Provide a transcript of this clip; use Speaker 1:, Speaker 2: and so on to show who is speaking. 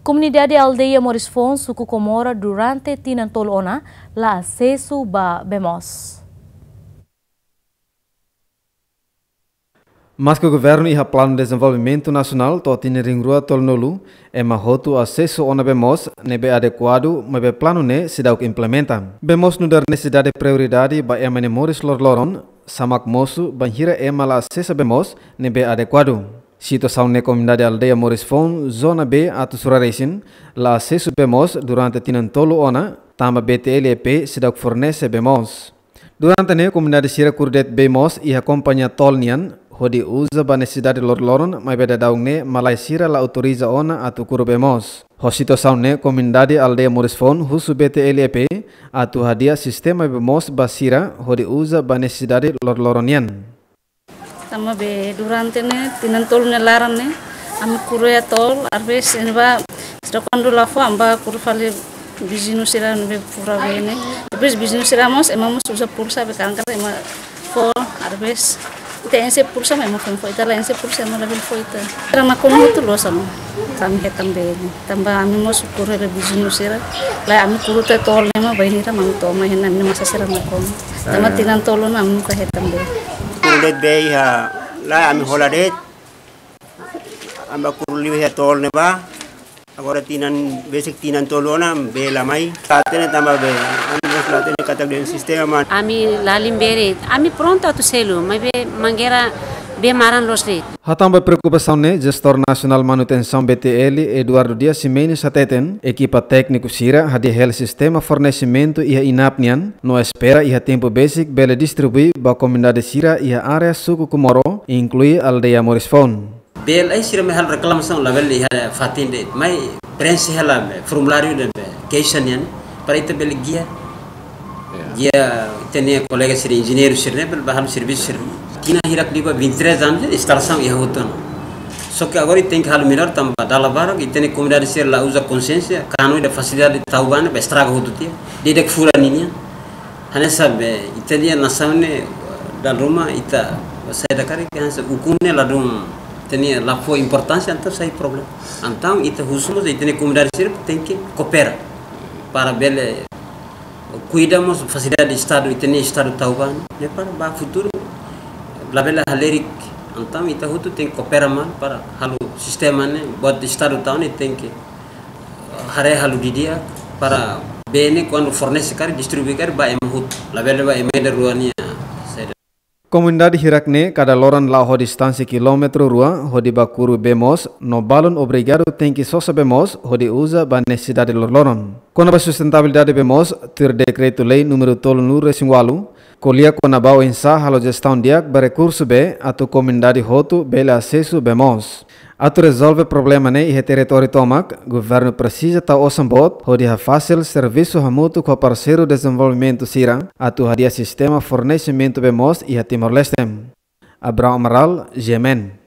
Speaker 1: Comunidade Aldeia Morisfon, suku Comora, durante Tinantolona, la acesso ba Bemos.
Speaker 2: Mas que o governo e o Plano de Desenvolvimento Nacional totine ringrua tolnolu é mahotu acesso ona bemos nebe adequado mas be plano ne se dá o que implementa. Bemos no dar necessidade prioridade ba emane moris lorloron samak mosu banhira emala acesso bemos nebe adequado. Situação na comunidade aldeia Morisfon, zona B atu Suraresin, la acesso bemos durante tinantolo ona tamba BTLP se dá o que fornece bemos. Durante ne comunidade Sira Kurdet bemos e a companhia Tolnian hodi usa ba necessidade lorloron mas beda daung ne malai sira la autoriza ona atu kuro bemos. Ho situação ne comunidade aldeia Morisfon husu BTLP atu hadia sistema bemos basira hodi usa ba necessidade lorloronian.
Speaker 3: Tama be durante ne tinantol ne laran ne am kuroya tol arbes ne ba sedokondo la fo amba kurfale bizinu sira ne pura be ne arbes bizinu sira mos emamos usa pulsa be kangkar ema fo arbes tense pulsa memo kan fo ita lense pulsa mo level fo ita rama kono tu lo sama kami hetam be tamba ami mos kuro be bizinu sira la ami kuro te tol ne ma bainira mang to ma hena ne masa sira ma kono tama tinantol na am ka hetam be
Speaker 4: kurulet be ha la ami holadet amba kuruli ha tol ne ba agora tinan basic tinan tolona be lamai tatene tamba be latene kata den sistema
Speaker 5: ami lalimbere ami pronto atu selo mas be mangueira be maran los rei.
Speaker 2: Hatamba preocupação ne gestor nacional manutenção BTL Eduardo Dias Simene Sateten equipa técnico Sira hadi hel sistema fornecimento e inapnian no espera e tempo basic bele distribui ba comunidade Sira e área suku Comoro inclui aldeia Morisfon.
Speaker 6: Bel ai Sira me hal reclamação level e fatinde mai prensa hela formulário de queixanian para ita bel guia tenia colega Sira engenheiro Sira bel bahal serviço Sira Tina hirak diba 23 anos instalação ia hutan. Só que agora tem que hal melhor tamba dala barang e tem comunidade ser lá usa consciência cano da facilidade taubana be estraga hututia de fura ninya hanya sabe italia nasaune dal rumah ita saya dakari kan se hukumnya la dum tenia la foi importância então sai problema então ita husumos e tem comunidade ser tem que cooperar para bele cuidamos facilidade do estado e tem estado taubana né para ba futuro labela halerik então ita hutu tem que cooperar mal para halu sistema ne buat estado tahun tem que hare halu dia para bene quando fornece cari distribuir ba emhut labela ba emeda ruania.
Speaker 2: Comunidade Hirakne cada loran la ho distância quilômetro rua hodi bakuru bemos no balon obrigado tem que sosa bemos hodi usa ba necessidade loron. Quando a sustentabilidade bemos ter decreto lei número 3 resinwalu Colia com a bau insa halo gestão diak ba recurso be atu comunidade hotu bele acesso bemos. Atu resolve problema ne e território tomak, governo precisa ta osambot, hodi ha fácil serviço hamutu com parceiro desenvolvimento Sira, atu hadia sistema fornecimento bemos e ha Timor-Leste. Abraham Amaral, Gemen.